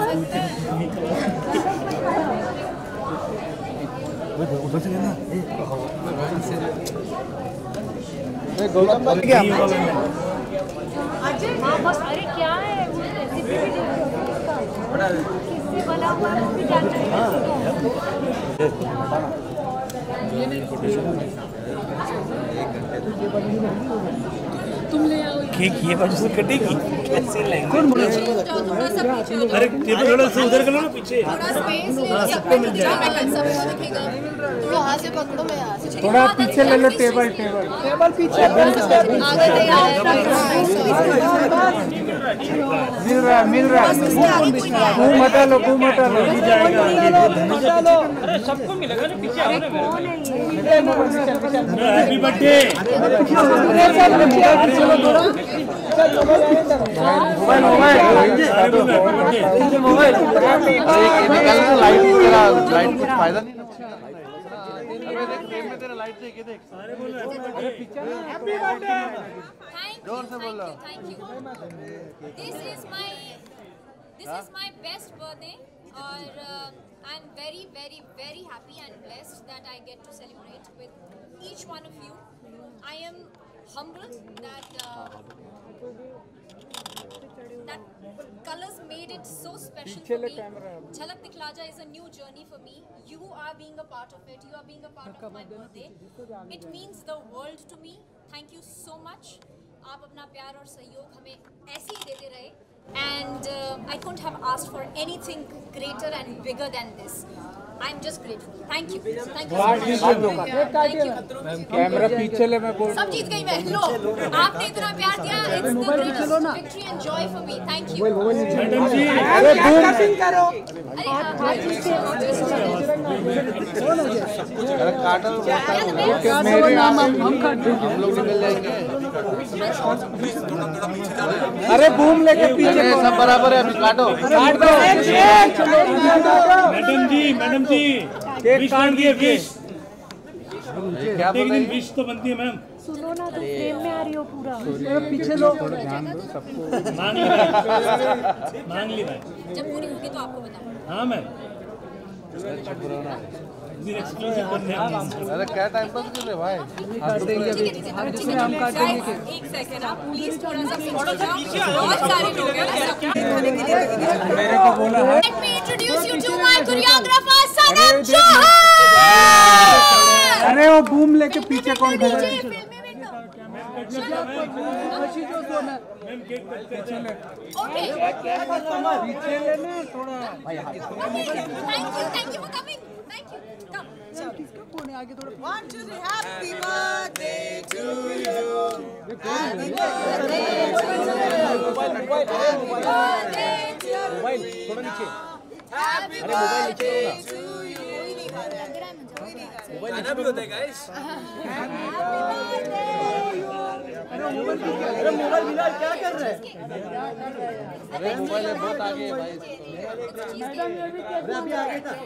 उधर से लेना। हाँ बस, अरे क्या है वो रेसिपी भी किससे बना हुआ है वो भी जानना तुम ले आओ। केक ये बाजू से कटेगी कैसे लेंगे? कौन बोला? अरे टेबल थोड़ा सा उधर कर लो ना पीछे। सबको मिल जाएगा। वहाँ से पकड़ो, मैं यहाँ से थोड़ा पीछे ले लो। टेबल पीछे मिल रहा है। मुँह मटा लो। सबको मिलेगा ना पीछे। Happy birthday. मोबाइल लाइट कुछ फायदा नहीं। अबे देख फ्रेम में तेरा लाइट देख, ये देख। अरे बोल हैप्पी बर्थडे। जोर से बोलो। Thank you. This is my best birthday, और I'm very happy and blessed that I get to celebrate with each one of you. I am humbled that colors made it so special for me. Jhalak Dikhlaja is a new journey for me. You are being a part of it. You are being a part of my birthday. It means the world to me. Thank you so much. आप अपना प्यार और सहयोग हमें ऐसे ही देते रहे. And I couldn't have asked for anything greater and bigger than this. I'm just grateful. Thank you. Thank you. Camera पीछे ले, मैं बोल। सब जीत गई मैं। लो, आपने इतना प्यार दिया. It's the greatest victory and joy for me. Thank you. Madam ji, अरे बूम करो। अरे काटो। मेरे नाम हम काट देंगे। हम लोग निकल जाएंगे। अरे बूम लेके पीछे सब बराबर है, अभी काटो। मैडम जी विश काट दिए। विश क्या बोल रही? विश तो बनती है मैम। सुनो ना, तो फ्रेम में आ रही हो पूरा। पीछे लो। ध्यान दो सबको। मांग ली भाई। जब पूरी होगी तो आपको बताऊंगा। हाँ मैम। अरे क्या टाइम पास कर रहे भाई? काट देंगे अभी। हम काट देंगे। एक सेकंड आप प्लीज थोड़ा सा पीछे जाओ। बहुत सारे लोग हैं। मेरे को बोला है। Let me introduce you to my choreographer सनम चौहान। अरे वो बूम लेके पीछे कौन खड़ा है? ओके, पीछे लेना थोड़ा। Thank you for coming. Thank you. Come. किसका फोन है? आगे थोड़ा। One, two, three, happy birthday to you. Happy birthday to you. Happy birthday to you. थोड़ा नीचे। Happy birthday to you. गाना भी होता है गाइस। अरे मोबाइल मिला, क्या कर रहे हैं? अरे मोबाइल है बहुत आगे है भाई। अरे अभी आगे था।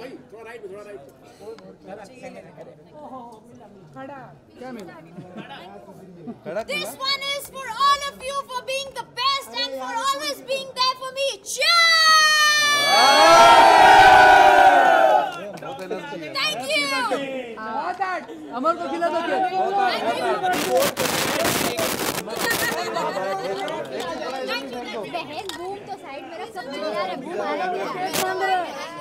खड़ा क्या मिला? This one is for all of you for being the best and for always being there for me. Thank you. अमर को खिला दो क्या? बहन बूम तो साइड में रख, सब चिल्ला रहे, बूम आ रहे हैं।